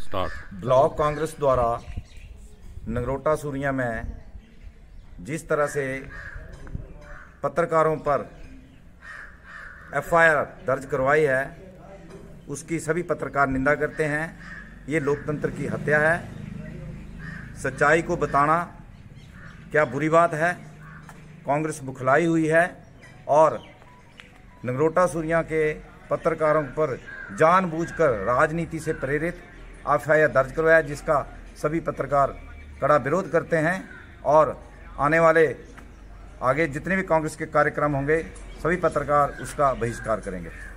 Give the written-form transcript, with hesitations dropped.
Block Congress द्वारा नगरोटा सूरियां में जिस तरह से पत्रकारों पर एफआईआर दर्ज करवाई है, उसकी सभी पत्रकार निंदा करते हैं। ये लोकतंत्र की हत्या है। सच्चाई को बताना क्या बुरी बात है? कांग्रेस बुखलाई हुई है और नगरोटा सूरियां के पत्रकारों पर जानबूझकर राजनीति से प्रेरित एफआईआर दर्ज करवाया, जिसका सभी पत्रकार कड़ा विरोध करते हैं और आने वाले आगे जितने भी कांग्रेस के कार्यक्रम होंगे, सभी पत्रकार उसका बहिष्कार करेंगे।